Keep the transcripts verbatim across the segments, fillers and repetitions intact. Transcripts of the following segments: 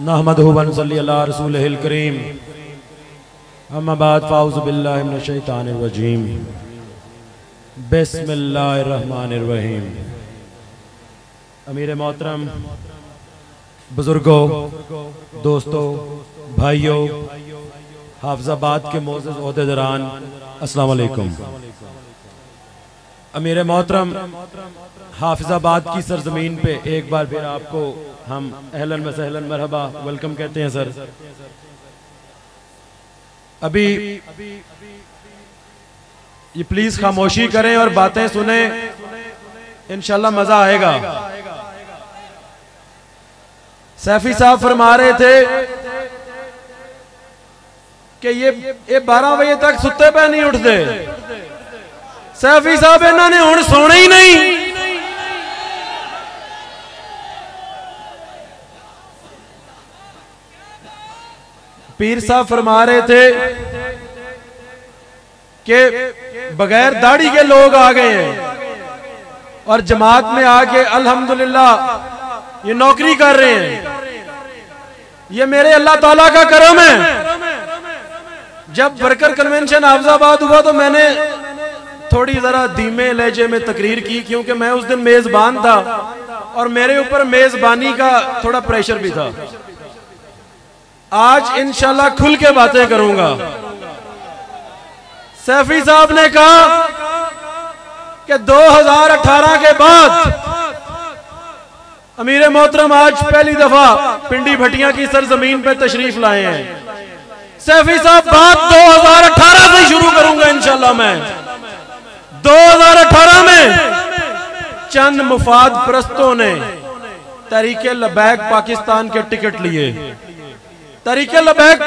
नहमदुहु व नसल्ली अला रसूलिहिल करीम। अम्मा बाद फ़ाऊज़ु बिल्लाहि मिनश शैतानिर रजीम। बिस्मिल्लाहिर रहमानिर रहीम। अमीर मोहतरम, बुजुर्गों, दोस्तों, भाइयों, हाफिजाबाद के मोअज़्ज़ज़ ओहदेदारान, अस्सलाम वालेकुम। अमीर मोहतरम, हाफिजाबाद की सरजमीन पे एक बार फिर आपको हम अहलन व सहलन मरहबा वेलकम कहते हैं सर। अभी ये प्लीज खामोशी करें और बातें सुने, इंशाल्लाह मजा आएगा। सैफी साहब फरमा रहे थे कि ये ये बारह बजे तक सुते पे नहीं उठते। सैफी साहब इन्होंने हुण सोना ही नहीं। पीर साहब फरमा रहे थे कि बगैर दाढ़ी के लोग आ गए हैं और जमात में आके अल्हम्दुलिल्लाह ये नौकरी कर रहे हैं। ये मेरे अल्लाह ताला का करम है। जब वर्कर कन्वेंशन हाफिजाबाद हुआ तो मैंने थोड़ी जरा धीमे लहजे में तकरीर की, क्योंकि मैं उस दिन मेजबान था और मेरे ऊपर मेजबानी का थोड़ा प्रेशर भी था। आज इंशाल्लाह खुल के बातें करूंगा। सैफी साहब ने कहा कि दो हज़ार अठारह के बाद अमीर मोहतरम आज पहली दफा पिंडी भटिया की सरजमीन पे तशरीफ लाए हैं। सैफी साहब बात दो हज़ार अठारह से शुरू करूंगा इंशाल्लाह। मैं दो हज़ार अठारह में चंद मुफाद परस्तों ने तरीके लबैक पाकिस्तान के टिकट लिए। तरीके लबैक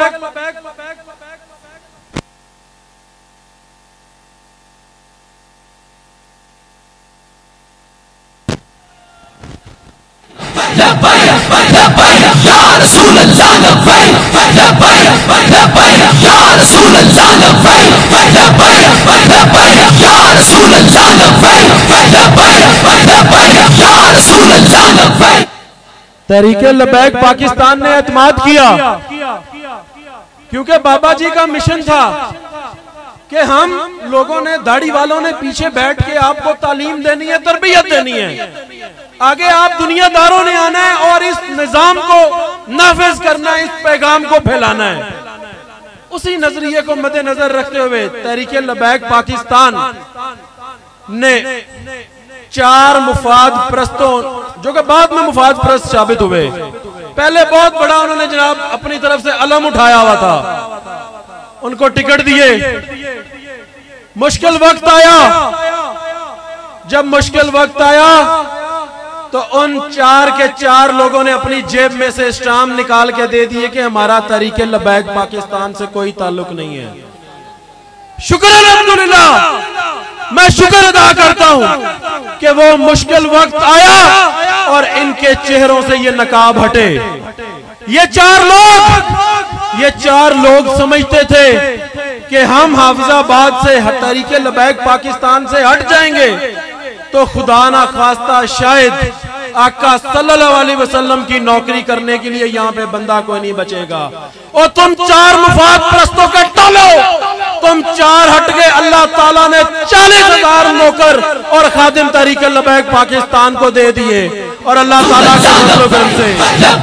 तरीके लबैक पाकिस्तान ने एतमाद किया, क्योंकि बाबा जी का मिशन था कि हम लोगों ने, दाढ़ी वालों ने पीछे बैठ के आपको तालीम देनी है, तरबियत देनी है। आगे आप दुनियादारों ने आना है और इस निजाम को नाफिज करना है, इस पैगाम को फैलाना है। उसी नजरिए को मद्देनजर रखते हुए तरीके लबैक पाकिस्तान ने चार मुफाद प्रस्तों, जो कि बाद में मुफाद प्रस्त साबित हुए, पहले बहुत बड़ा उन्होंने जनाब अपनी तरफ से अलम उठाया हुआ था, उनको टिकट दिए। मुश्किल वक्त आया, जब मुश्किल वक्त आया तो उन चार के चार लोगों ने अपनी जेब में से स्टाम्प निकाल के दे दिए कि हमारा तरीके लबैक पाकिस्तान से कोई ताल्लुक नहीं है। शुक्र अल्हम्दुलिल्लाह, मैं शुक्र अदा करता हूं कि वो मुश्किल वक्त आया और इनके चेहरों से ये नकाब हटे। ये चार लोग ये चार लोग समझते थे कि हम हाफिजाबाद से तरीके लबैक पाकिस्तान से हट जाएंगे तो खुदा ना खास्ता शायद आका सल्लल्लाहु अलैहि वसल्लम की नौकरी करने के लिए यहाँ पे बंदा कोई नहीं बचेगा। और तुम चार मुफाद परस्तों के टोलो, तुम चार हट गए, अल्लाह ताला ने चालीस हजार नौकर और खादिम तरीके लबैक पाकिस्तान को दे दिए। और अल्लाह ताला के फज़्ल व करम से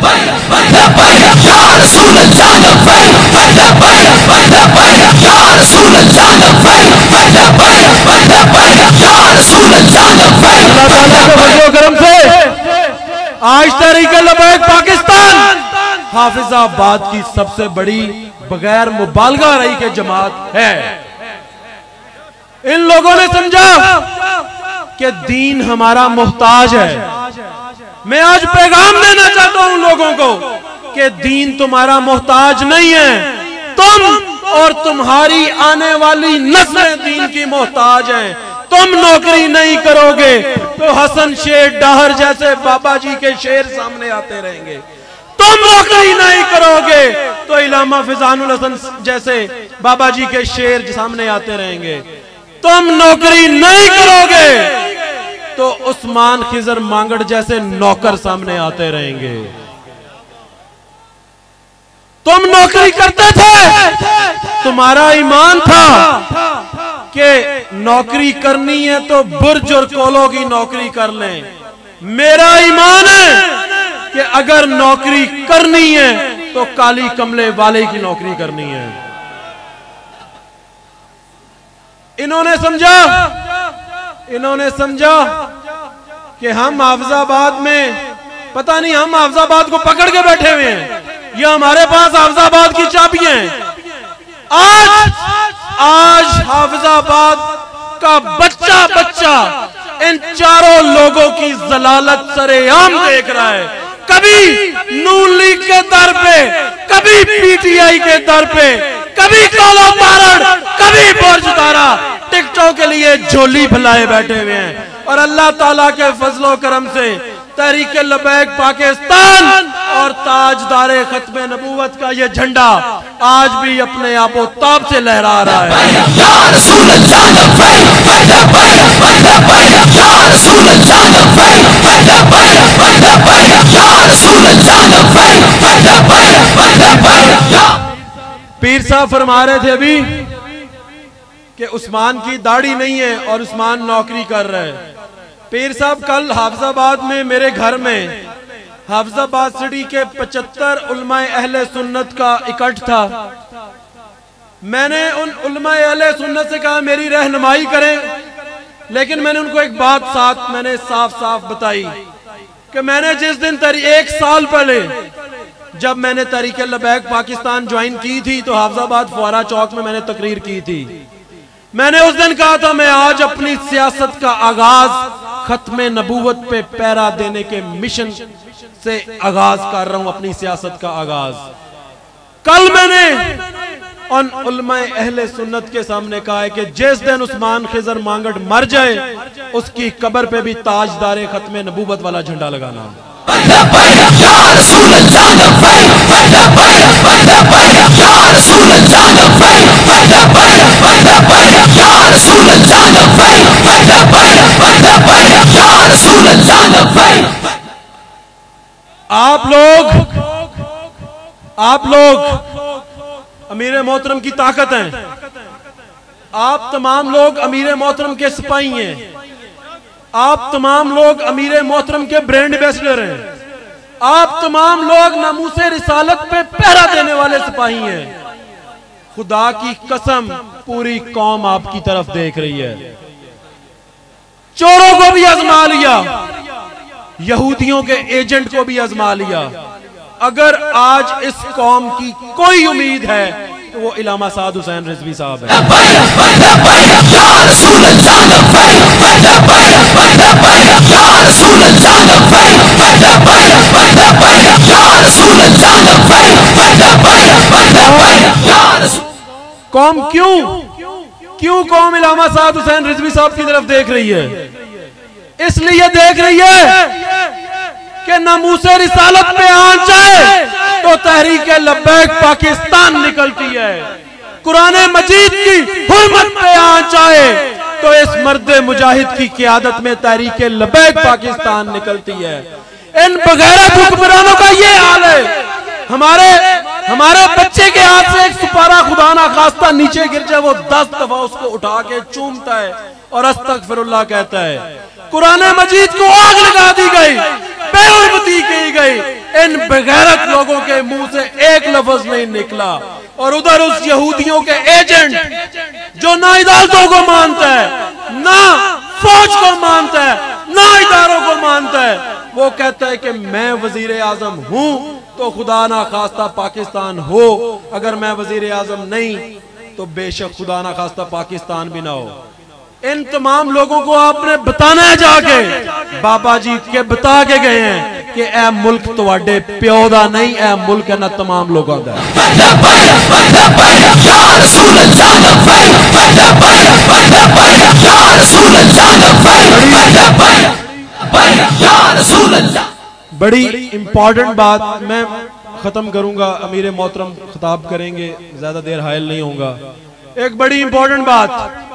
करम से आज तरीके लबैक पाकिस्तान हाफिजाबाद की सबसे बड़ी बगैर मुबालगा रही के जमात है। इन लोगों ने समझा कि दीन हमारा मोहताज है। मैं आज पैगाम देना चाहता हूं लोगों को कि दीन तुम्हारा मोहताज नहीं है, तुम और तुम्हारी आने वाली नस्लें दीन की मोहताज हैं। तुम नौकरी नहीं करोगे तो हसन शेर डाहर जैसे बाबा जी के शेर सामने आते रहेंगे। तुम नौकरी नहीं करोगे तो इलामा फिजानुल हसन जैसे बाबा जी के शेर सामने आते रहेंगे। तुम नौकरी नहीं करोगे तो उस्मान खिजर मांगड़ जैसे नौकर सामने आते रहेंगे। तुम नौकरी करते थे, तुम्हारा ईमान था कि नौकरी करनी है तो बुर्ज और कोलों की नौकरी कर लें। मेरा ईमान है कि अगर नौकरी करनी है तो काली कमले वाले की नौकरी करनी है। इन्होंने समझा इन्होंने समझा कि हम हाफिजाबाद में, पता नहीं हम हाफिजाबाद को पकड़ के बैठे हुए हैं, ये हमारे पास हाफिजाबाद की चाबियां हैं। आज आज हाफिजाबाद का बच्चा बच्चा इन चारों लोगों की जलालत सरेआम देख रहा है। कभी नून लीग के दर पे, कभी पीटीआई के दर पे, कभी काला पारण, कभी बुर्जदारा, टिकटों के लिए झोली फैलाए बैठे हुए हैं। और अल्लाह ताला के फजलो करम से तहरीक लबैक पाकिस्तान और ताजदारे खत्मे नबूवत का ये झंडा आज भी अपने आपो ताब से लहरा रहा है। पीर साहब फरमा रहे थे अभी कि उस्मान की दाढ़ी नहीं है और उस्मान नौकरी कर रहे हैं। पीर साहब कल हाफिजाबाद में मेरे घर में, हाफिजाबाद सिटी के पचहत्तर उलमाए अहले सुन्नत का इकट्ठ था। मैंने उन उलमाए अहले सुन्नत से कहा मेरी रहनुमाई करें, लेकिन मैंने उनको एक बात साथ मैंने साफ साफ बताई कि मैंने जिस दिन तरी एक साल पहले जब मैंने तहरीक लबैक पाकिस्तान ज्वाइन की थी तो हाफिजाबाद फुआरा चौक में मैंने तकरीर की थी। मैंने उस दिन कहा था मैं आज अपनी सियासत का आगाज खत्मे नबूवत पे पैरा देने के मिशन से आगाज कर रहा हूं, अपनी सियासत का आगाज। कल मैंने उन उलमाए अहले सुन्नत के सामने कहा है कि जिस दिन उस्मान खिजर मांगट मर जाए उसकी कब्र पे भी ताजदारे खत्मे नबूवत वाला झंडा लगाना। आप लोग आप लोग अमीर मोहतरम की ताकत हैं। आप तमाम लोग अमीर मोहतरम के सिपाही हैं। आप तमाम लोग अमीर मोहतरम के ब्रांड एम्बेसडर हैं। आप तमाम लोग नामूसे रिसालत पे पहरा देने वाले सिपाही हैं। खुदा की कसम पूरी कौम आपकी तरफ देख रही है। चोरों को भी आजमा लिया, यहूदियों के एजेंट को भी आजमा लिया। अगर आज इस कौम की कोई उम्मीद है तो वो इलामा साद हुसैन रिजवी साहब है। कौम क्यों क्यों कौम इलामा साद हुसैन रिजवी साहब की तरफ देख रही है? इसलिए देख रही है कि नामूसे रिसालत पे आंच जाए तो तहरीक लब्बैक पाकिस्तान निकलती है। कुरान मजीद की हुर्मत पे आंच आए तो इस मर्द मुजाहिद की क़ियादत में तहरीक लब्बैक पाकिस्तान निकलती है। इन बगैरत हुक्मरानों का ये हाल है। हमारे हमारे बच्चे के हाथ से एक सुपारा खुदा ना खास्ता नीचे गिर जाए, वो दस दफा उसको उठा के चूमता है और अस्तगफिरुल्लाह कहता है। कुरान मजीद को आग लगा दी गई, बेहुरमती की गई। इन बेगैरत लोगों के मुंह से एक लफ्ज नहीं निकला। और उधर उस यहूदियों के एजेंट जो ना अदालतों को मानता है, ना फौज को मानता है, ना इदारों को मानता है, वो कहता है कि मैं वजीर आजम हूं तो खुदा ना खास्ता पाकिस्तान हो, अगर मैं वजीर आजम नहीं तो बेशक खुदा ना खास्ता पाकिस्तान भी ना हो। इन तमाम लोगों को आपने बताना है जाके, बाबा जी के बता के गए हैं कि ए मुल्क तुहाडे प्यो दा नहीं, ए मुल्क है ना तमाम लोगों दा। बड़ी इंपॉर्टेंट बात मैं खत्म करूंगा, अमीर मोहतरम खिताब करेंगे, ज्यादा देर हायल नहीं होगा। एक बड़ी इंपॉर्टेंट बात,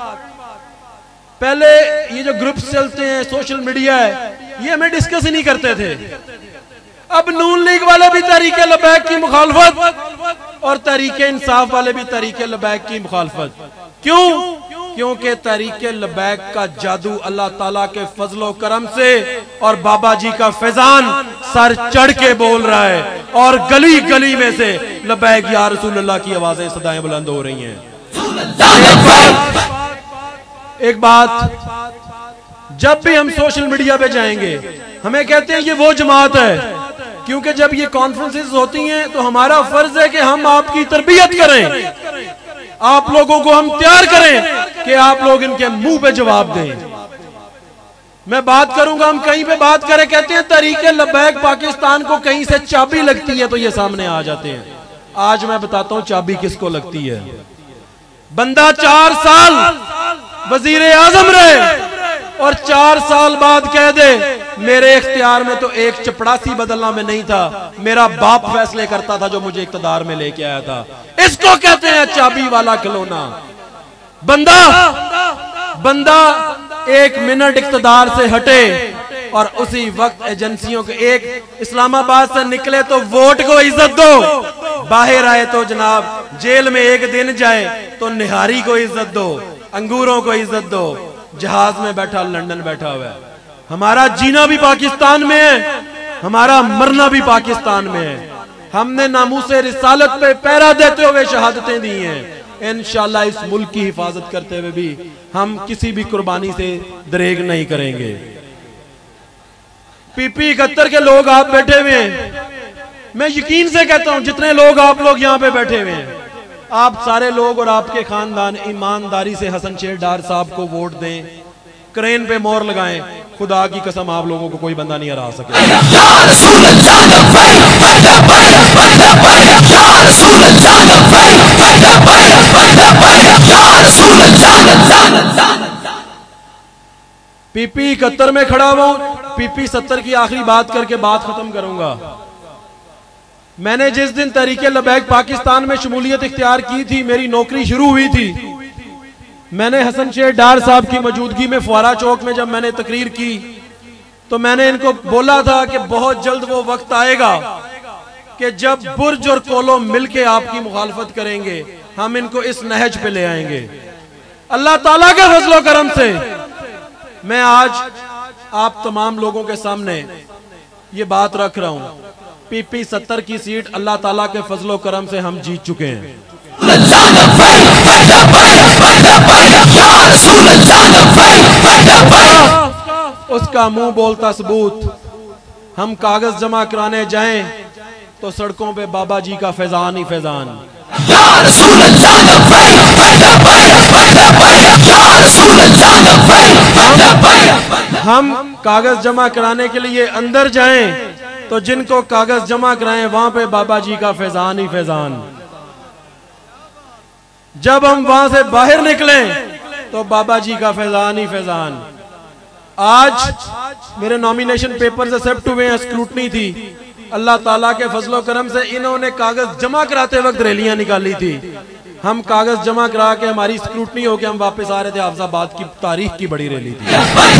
पहले ये जो ग्रुप्स चलते हैं, सोशल मीडिया है, ये हमें डिस्कस ही नहीं करते थे। अब नून लीग वाले भी तहरीक लबैक की मुखालफत और तरीके इंसाफ वाले भी तरीके लबैक की मुखालफत। क्यों? क्योंकि तरीके लबैक का जादू अल्लाह ताला के फजलो करम से और बाबा जी का फैजान सर चढ़ के बोल रहा है और गली गली में से लबैक या रसूल अल्लाह की आवाजें सदाएं बुलंद हो रही हैं। एक बात, एक बात जब भी हम सोशल मीडिया पे जाएंगे हमें कहते हैं ये वो जमात है, क्योंकि जब ये कॉन्फ्रेंसेस होती हैं तो हमारा फर्ज है कि हम आपकी तरबियत करें, आप लोगों को हम तैयार करें कि आप लोग इनके मुंह पे जवाब दें। मैं बात करूंगा, हम कहीं पे बात करें, कहते हैं तरीके लबैक पाकिस्तान को कहीं से चाबी लगती है तो ये सामने आ जाते हैं। आज मैं बताता हूं चाबी किसको लगती है। बंदा चार साल वजीर आजम रहे और चार साल बाद कह दे मेरे इख्तियार में तो एक चपड़ासी बदलना में नहीं था, मेरा बाप फैसले करता था जो मुझे इख्तियार में लेके आया था। इसको कहते हैं चाबी वाला खिलौना। बंदा बंदा एक मिनट इख्तियार से हटे और उसी वक्त एजेंसियों के एक इस्लामाबाद से निकले तो वोट को इज्जत दो, बाहर आए तो जनाब जेल में एक दिन जाए तो निहारी को इज्जत दो, अंगूरों को इज्जत दो, जहाज में बैठा लंदन बैठा हुआ है। हमारा जीना भी पाकिस्तान में है, हमारा मरना भी पाकिस्तान में है। हमने नामूसे रिसालत पे पहरा देते हुए शहादतें दी हैं। इंशाअल्लाह इस मुल्क की हिफाजत करते हुए भी हम किसी भी कुर्बानी से दरेग नहीं करेंगे। पीपी इकहत्तर के लोग आप बैठे हुए हैं, मैं यकीन से कहता हूं जितने लोग आप लोग यहाँ पे बैठे हुए हैं, आप सारे लोग और आपके खानदान ईमानदारी से हसन शेर डार साहब को वोट दें, क्रेन पे मोहर लगाएं। खुदा की कसम आप लोगों को कोई बंदा नहीं हरा सके। पीपी इकहत्तर में खड़ा हुआ हूं, पीपी सत्तर की आखिरी बात करके बात खत्म करूंगा। मैंने जिस दिन तरीके लबैक पाकिस्तान में शमूलियत इख्तियार की थी, मेरी नौकरी शुरू हुई थी, मैंने हसन शेर डार साहब की मौजूदगी में फुआरा चौक में जब मैंने तकरीर की तो मैंने इनको बोला था कि बहुत जल्द वो वक्त आएगा कि जब बुर्ज और कोलो मिलके आपकी मुखालफत करेंगे, हम इनको इस नहज पे ले आएंगे। अल्लाह ताला के फजलो करम से मैं आज आप तमाम लोगों के सामने ये बात रख रहा हूं, पीपी सत्तर की सीट अल्लाह ताला के फजलो करम से हम जीत चुके हैं। उसका मुंह बोलता सबूत, हम कागज जमा कराने जाएं तो सड़कों पे बाबा जी का फैजान ही फैजान। हम कागज जमा कराने के लिए अंदर जाएं तो जिनको कागज जमा कराएं वहां पे बाबा जी का फैजान ही फैजान। जब हम वहां से बाहर निकले तो बाबा जी का फैजान ही फैजान। आज मेरे नॉमिनेशन पेपर्स एक्सेप्ट हुए हैं, स्क्रूटनी थी, अल्लाह ताला के फजलो करम से इन्होंने कागज जमा कराते वक्त रैलियां निकाली थी। हम कागज जमा करा के हमारी स्क्रूटनी होके हम वापस आ रहे थे, हाफिजाबाद की तारीख की बड़ी रैली थी।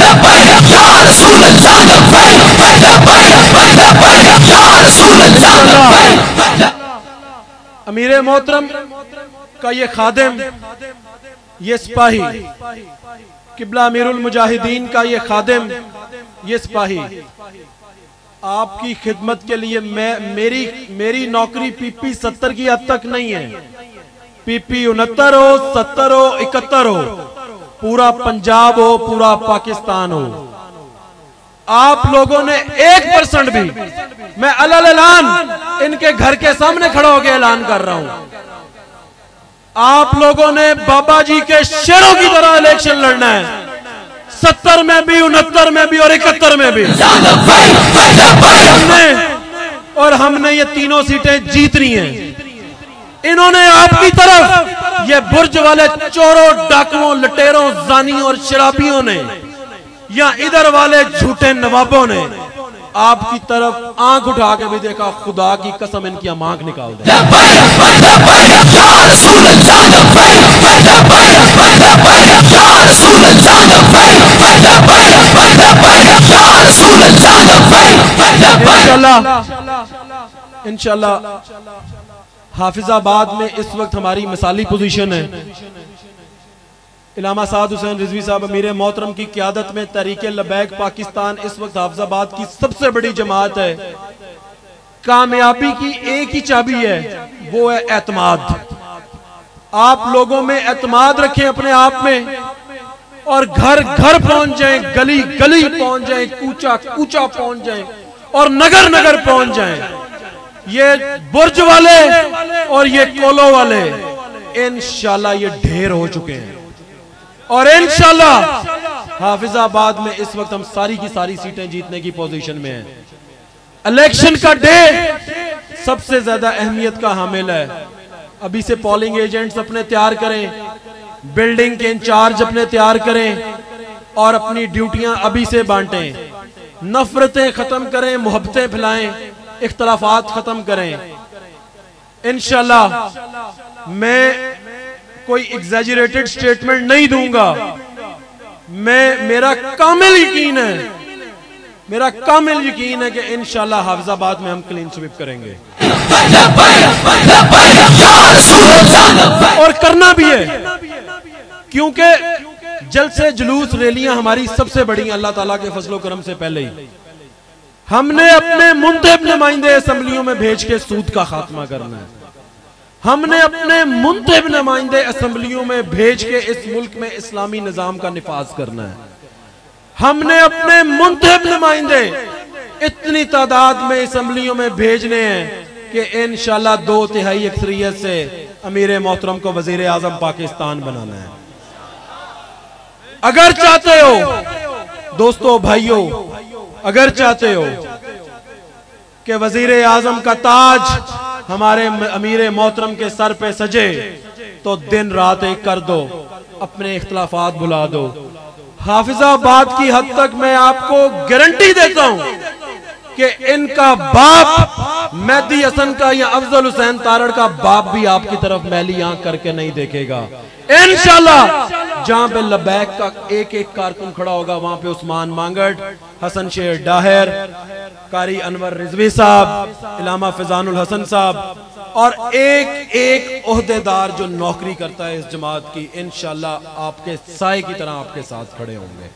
अमीर मोहतरम का ये खादिम, ये सिपाही, किबला अमीरुल मुजाहिदीन का ये खादिम, ये सिपाही, आपकी खिदमत के लिए मैं मेरी मेरी नौकरी पीपी सत्तर की हद तक नहीं है, पीपी उनहत्तर हो, सत्तर हो, इकहत्तर हो, पूरा पंजाब हो, पूरा पाकिस्तान हो। आप लोगों ने एक परसेंट भी, मैं अलल ऐलान इनके घर के सामने खड़ा होकर ऐलान कर रहा हूं, आप लोगों ने बाबा जी के शेरों की तरह इलेक्शन लड़ना है, सत्तर में भी, उनहत्तर में भी और इकहत्तर में भी। हमने और हमने ये तीनों सीटें जीतनी हैं। इन्होंने आपकी तरफ ये बुर्ज वाले चोरों, डाकुओं, लटेरों, जानियों और शराबियों ने या इधर वाले झूठे नवाबों ने आपकी तरफ आंख उठा के भी देखा, खुदा की कसम इनकी हम आंख निकाल दें। इंशाल्लाह इंशाल्लाह हाफिजाबाद में इस वक्त हमारी मिसाली पोजीशन है। इलामा साद हुसैन रिजवी साहब अमीर मोहतरम की क़यादत में तहरीक लबैक पाकिस्तान इस वक्त हाफिजाबाद की सबसे बड़ी जमात है। कामयाबी की एक ही चाबी है, वो है एतमाद। आप लोगों में एतमाद रखें अपने आप में, और घर घर पहुंच जाएं, गली गली पहुंच जाएं, कूचा कूचा पहुंच जाएं, और नगर नगर पहुंच जाएं। ये बुर्ज वाले और ये कोलो वाले इंशाल्लाह ये ढेर हो चुके हैं, और इंशाल्लाह हाफिजाबाद में इस वक्त हम सारी की सारी सीटें जीतने की पोजीशन में हैं। इलेक्शन का डे सबसे ज्यादा अहमियत का हामिल है। अभी से पोलिंग एजेंट्स अपने तैयार करें, बिल्डिंग के इंचार्ज अपने तैयार करें, और अपनी ड्यूटियां अभी से बांटें। नफरतें खत्म करें, मोहब्बतें फैलाएं, इख्तलाफात खत्म करें। इंशाल्लाह मैं कोई एग्जैजरेटेड स्टेटमेंट नहीं दूंगा। मैं मेरा कामिल यकीन है मेरा कामिल यकीन है कि इंशाल्लाह हाफिजाबाद में हम क्लीन स्वीप करेंगे, और करना भी है, क्योंकि जलसे जुलूस रैलियां हमारी सबसे बड़ी अल्लाह ताला के फजलो करम से पहले ही हमने अपने मुंतखब नुमाइंदे असेंबलियों में भेज के सूद का खात्मा करना है। हमने अपने मुंतखब नुमाइंदे असेंबलियों में भेज के इस मुल्क में इस्लामी निजाम का निफाज करना है। हमने अपने मुंतखब नुमाइंदे इतनी तादाद में असेंबलियों में भेजने हैं कि इंशाल्लाह दो तिहाई अक्सरियत से अमीर मोहतरम को वजीर आजम पाकिस्तान बनाना है। अगर चाहते हो दोस्तों भाइयों, अगर चाहते हो कि वजीर आजम का ताज हमारे अमीर मोहतरम के सर पे सजे, तो दिन रात एक कर दो, अपने इख्तलाफात भुला दो। हाफिजाबाद की हद तक मैं आपको गारंटी देता हूं कि इनका बाप मेहदी हसन का या अफजल हुसैन तारड़ का बाप भी आपकी तरफ मैली आंख करके नहीं देखेगा। इंशाल्लाह जहां पे लबैक का एक एक कारकुन खड़ा होगा, वहां पे उस्मान मांगट, हसन शेर डाहिर, कारी अनवर रिजवी साहब, इलामा फिजानुल हसन साहब, और एक एक ओहदेदार जो नौकरी करता है इस जमात की, इंशाल्लाह आपके साए की तरह आपके साथ खड़े होंगे।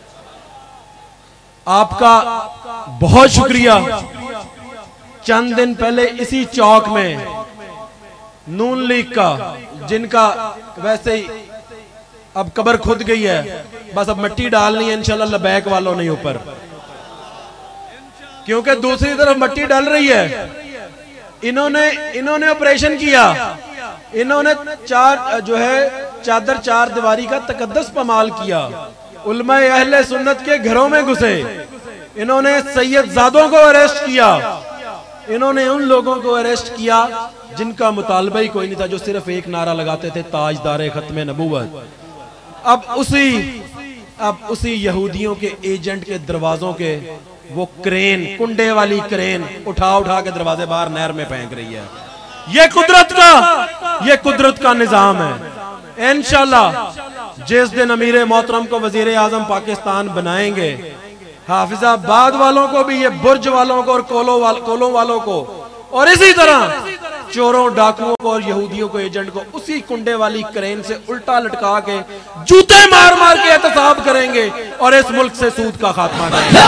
आपका बहुत शुक्रिया। चंद दिन पहले इसी चौक में नून लीग का, जिनका वैसे ही अब कब्र खुद गई है, बस अब मिट्टी डालनी है इंशाल्लाह लबैक वालों ने ऊपर, क्योंकि दूसरी तरफ मिट्टी डल रही है। इन्होंने इन्होंने ऑपरेशन किया, इन्होंने चार जो है चादर चार दीवारी का तकद्दस पमाल किया, उलमा अहले सुन्नत के घरों में घुसे, इन्होंने सैयद जादों को अरेस्ट किया, इन्होंने उन लोगों को अरेस्ट किया जिनका मुतालबा ही कोई नहीं था, जो सिर्फ एक नारा लगाते थे, ताजदारे खत्मे नबूवत। अब उसी अब उसी यहूदियों के एजेंट के दरवाजों के वो क्रेन, कुंडे वाली क्रेन उठा उठा के दरवाजे बाहर नहर में फेंक रही है। ये कुदरत का ये कुदरत का निजाम है। इंशाल्लाह जिस दिन अमीर मोहतरम को वजीर आजम पाकिस्तान बनाएंगे, हाफिजाबाद वालों को भी, ये बुर्ज वालों को और कोलो वाल, कोलों वालों को, और इसी तरह चोरों डाकुओं को और यहूदियों को, एजेंट को उसी कुंडे वाली क्रेन से उल्टा लटका के जूते मार मार के एहतसाब करेंगे और इस मुल्क से सूद का खात्मा करेंगे।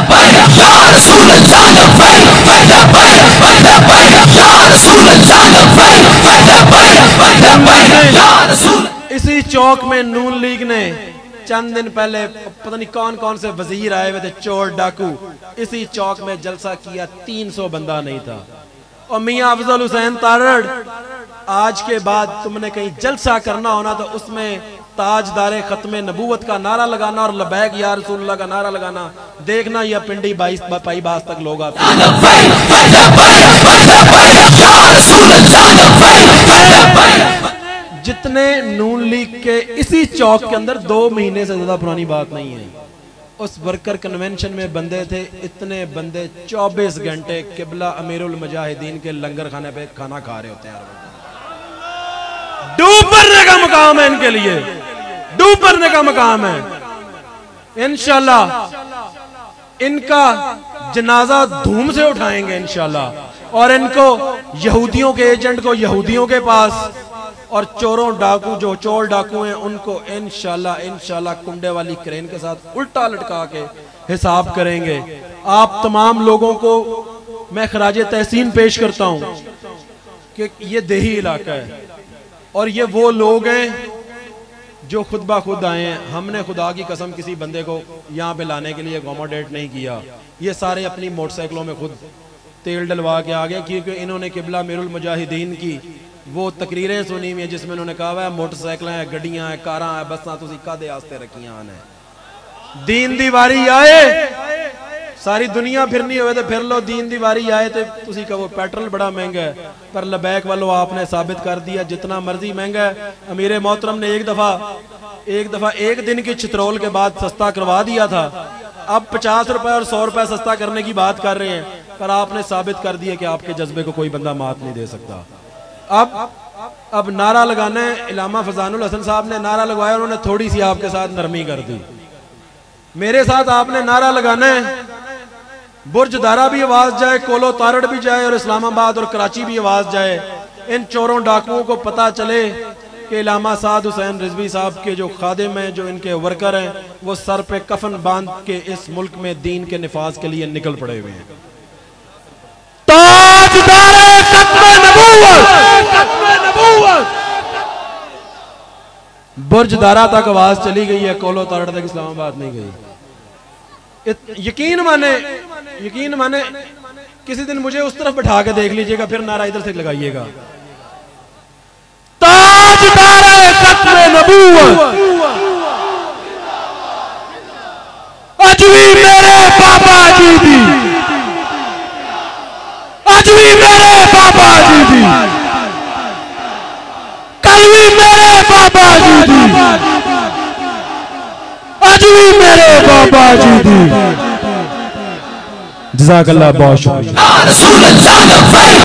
इसी चौक में नून लीग ने चंद दिन पहले पता नहीं कौन कौन से वजीर आए हुए थे, चोर डाकू, इसी चौक में जलसा किया, तीन सौ बंदा नहीं था। और मियां अफजल हुसैन तारड़, आज के बाद तुमने कहीं जलसा करना होना तो उसमें ताजदारे खत्मे नबूवत का नारा लगाना और लबैक या रसूलुल्लाह का नारा लगाना, देखना यह पिंडी बाईस पाई बास तक लोग आते हैं। जितने नून लीग के इसी चौक के अंदर दो महीने से ज्यादा पुरानी बात नहीं है, उस वर्कर कन्वेंशन में बंदे थे, इतने बंदे चौबीस घंटे किबला अमीरुल मुजाहिदीन के लंगर खाने पे खाना खा रहे होते हैं। डूब भरने का मकाम है इनके लिए, डूब भरने का मकाम है। इंशाल्लाह इनका जनाजा धूम से उठाएंगे इंशाल्लाह। और इनको यहूदियों के एजेंट को यहूदियों के पास, और चोरों डाकू जो चोर डाकू हैं उनको इंशाल्लाह इंशाल्लाह कुंडे वाली क्रेन के साथ उल्टा लटका के हिसाब करेंगे। आप तमाम लोगों को मैं खराजे तहसीन पेश करता हूं कि ये देही इलाका है और ये वो लोग हैं जो खुद ब खुद आए हैं। हमने खुदा की कसम किसी बंदे को यहाँ पे लाने के लिए अकोमोडेट नहीं किया। ये सारे अपनी मोटरसाइकिलों में खुद तेल डलवा के आ गए, क्योंकि इन्होंने किबला मीरुल मुजाहिदीन की वो तकरीरें सुनी हुई है जिसमें उन्होंने कहा है मोटरसाइकिल हैं, गड्डियां हैं, कारां हैं, बसां तुसी कादे आस्ते रखियां ने। दीन दी वारी आए, सारी दुनिया फिरनी होवे तो फिर लो, दीन दी वारी आए तो तुसी कहो पेट्रोल बड़ा महंगा है, पर लबैक वालों आपने साबित कर दिया जितना मर्जी महंगा है। अमीर मोहतरम ने एक दफा एक दफा एक दिन की चित्रोल के बाद सस्ता करवा दिया था, अब पचास रुपए और सौ रुपए सस्ता करने की बात कर रहे हैं, पर आपने साबित कर दिया कि आपके जज्बे को कोई बंदा मात नहीं दे सकता। अब अब नारा लगाना है। इलामा फजानुल हसन साहब ने नारा लगवाया, उन्होंने थोड़ी सी आपके साथ नरमी कर दी। मेरे साथ आपने नारा लगाना है, बुर्ज दारा भी आवाज जाए, कोलो तारड़ भी जाए और इस्लामाबाद और कराची भी आवाज जाए। इन चोरों डाकुओं को पता चले कि इलामा साद हुसैन रिजवी साहब के जो खादिम हैं, जो इनके वर्कर हैं, वो सर पे कफन बांध के इस मुल्क में दीन के निफाज के लिए निकल पड़े हुए हैं। ताजदारे खत्मे नबूवत, बुर्ज दारा तक आवाज चली गई है, कोलो तारड़ तक इस्लामाबाद नहीं गई। यकीन माने यकीन माने किसी दिन मुझे उस तरफ बैठा के देख लीजिएगा, फिर नारा इधर से लगाइएगा। ताजदारे खत्मे नबूवत, अज भी मेरे बाबा जी दी, अज भी मेरे बाबा जी दी, कल भी मेरे बाबा जी दी, आज भी मेरे बाबा जी दी। जज़ाकल्लाह, बहुत शुक्रिया।